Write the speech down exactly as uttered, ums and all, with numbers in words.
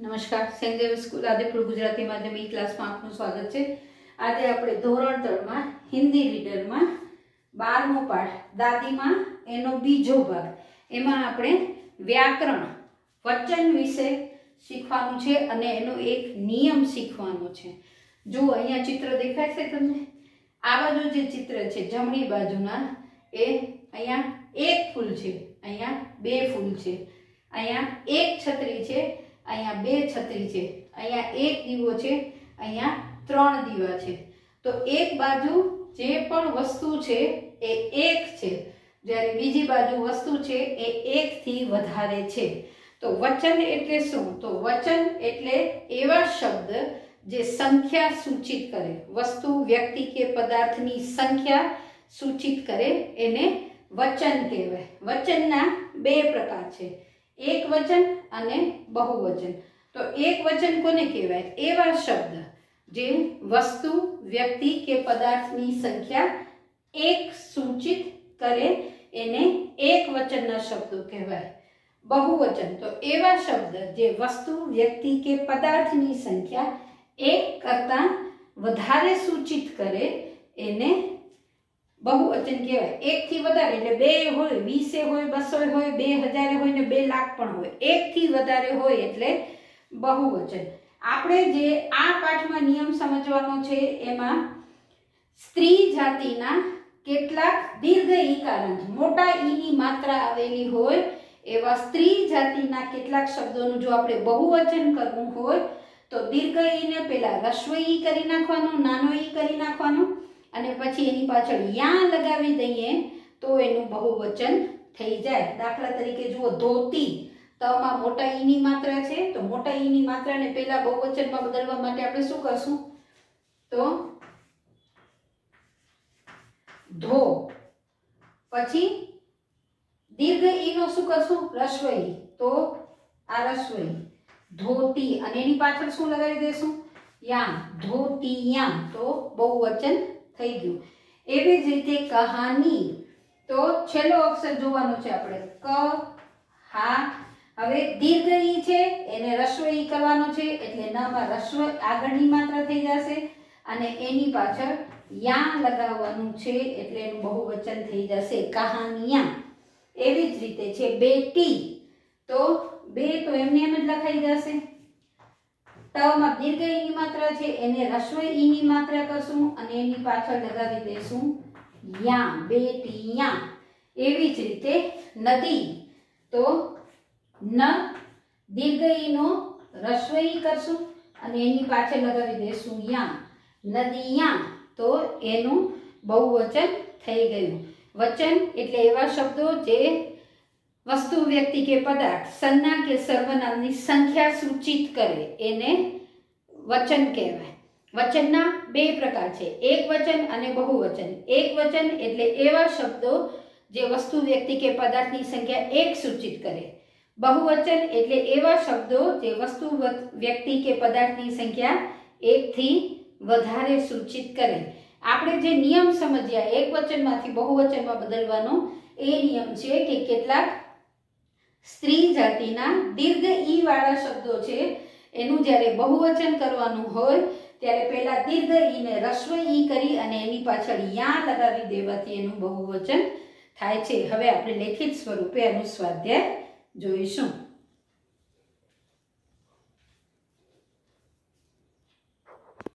નમસ્કાર, Saint Xavier school Adipur Gujarati માધ્યમિક ક્લાસમાં આપનું સ્વાગત છે। આજે આપણે ધોરણ ત્રણમાં હિન્દી રીડરમાં બારમો પાઠ દાદીમાં એનો બીજો ભાગ એમાં આપણે વ્યાકરણ વચન વિશે શીખવાનું છે અને એનો એક નિયમ શીખવાનો છે। જો અહીંયા ચિત્ર દેખાય છે તમને, આ બાજુ જે ચિત્ર છે જમણી બાજુના એ અહીંયા એક ફૂલ છે, અહીંયા બે ફૂલ છે, અહીંયા એક છત્રી છે, અહીંયા બે છત્રી છે, અહીંયા એક દીવો છે, અહીંયા ત્રણ દીવા છે। તો એક બાજુ જે પણ વસ્તુ છે એ એક છે, જ્યારે બીજી બાજુ વસ્તુ છે એ એક થી વધારે છે। તો વચન એટલે શું? તો વચન એટલે એવા શબ્દ જે સંખ્યા સૂચિત કરે, વસ્તુ વ્યક્તિ કે પદાર્થની સંખ્યા સૂચિત કરે એને વચન કહેવાય। વચનના બે પ્રકાર છે, એક વચન અને બહુવચન। તો એક વચન કોને કહેવાય? એવા શબ્દ જે વસ્તુ વ્યક્તિ કે પદાર્થની સંખ્યા એક સૂચિત કરે એને એક વચનના શબ્દો કહેવાય। બહુવચન તો એવા શબ્દ જે વસ્તુ વ્યક્તિ કે પદાર્થની સંખ્યા એક કરતા વધારે સૂચિત કરે એને બહુવચન કહેવાય। એક થી વધારે એટલે બે હોય, વીસે હોય, બસો હોય, બે હજાર હોય ને બે લાખ પણ હોય, એક થી વધારે હોય એટલે બહુવચન। આપણે જે આ પાઠમાં નિયમ સમજવાનો છે એમાં સ્ત્રી જાતિના કેટલાક દીર્ઘ ઈકારાંત મોટા ઈની માત્રા આવેલી હોય એવા સ્ત્રી જાતિના કેટલાક શબ્દોનું જો આપણે બહુવચન કરવું હોય તો દીર્ઘ ઈને પહેલા રસ્વ ઈ કરી નાખવાનો, નાનો ઈ કરી નાખવાનો અને પછી એની પાછળ યા લગાવી દઈએ તો એનું બહુવચન થઈ જાય। દાખલા તરીકે જુઓ, ધોતી, તમાં મોટા ઈની માત્રા છે તો મોટા ઈની માત્રાને પહેલા બહુવચનમાં બદલવા માટે આપણે શું કરશું? તો ધો, પછી દીર્ઘ ઈનો શું કરશું? રસ્વ ઈ, તો આ રસ્વ ઈ, ધોતી, અને એની પાછળ શું લગાવી દેશું? યા, ધોતિયા, તો બહુવચન થઈ ગયું। એવી જ રીતે કહાની, તો છેલ્લો અક્ષર જોવાનો છે આપણે, ક હા। હવે દીર્ઘ ઈ છે એને રસ્વ ઈ કરવાનો છે એટલે ન માં રસ્વ આગળની માત્રા થઈ જશે અને એની પાછળ યા લગાવવાનું છે એટલે એનું બહુવચન થઈ જશે કહાનિયા। એવી જ રીતે છે બેટી, તો બે તો એમને એમ જ લખાઈ જશે, ત માં દીર્ઘ ઈની માત્રા છે એને રસ્વ ઈની માત્રા કરશું અને એની પાછળ લગાવી દેશું યા, બેટીયા। એવી જ રીતે નદી, તો ન દીર્ઘ ઈનો રસ્વ ઈ કરશું અને એની પાછળ લગાવી દેશું યા, નદીયા, તો એનું બહુવચન થઈ ગયું। વચન એટલે એવા શબ્દો જે વસ્તુ વ્યક્તિ કે પદાર્થ સંજ્ઞા કે સર્વનામની સંખ્યા સૂચિત કરે એને વચન કહેવાય। વચનના બે પ્રકાર છે, એક વચન અને બહુવચન। એક વચન એટલે એવા શબ્દો જે વસ્તુ વ્યક્તિ કે પદાર્થની સંખ્યા એક સૂચિત કરે, બહુવચન એટલે એવા શબ્દો જે વસ્તુ વ્યક્તિ કે પદાર્થની સંખ્યા એક થી વધારે સૂચિત કરે। આપણે જે નિયમ સમજ્યા એક વચનમાંથી બહુવચનમાં બદલવાનો, એ નિયમ છે કે કેટલાક સ્ત્રી જાતિના દીર્ઘ ઈ વાળા શબ્દો છે એનું જ્યારે બહુવચન કરવાનું હોય ત્યારે પહેલા દીર્ઘ ઈને રસ્વ ઈ કરી અને એની પાછળ યા લગાવી દેવાથી એનું બહુવચન થાય છે। હવે આપણે લેખિત સ્વરૂપે એનું સ્વાધ્યાય જોઈશું।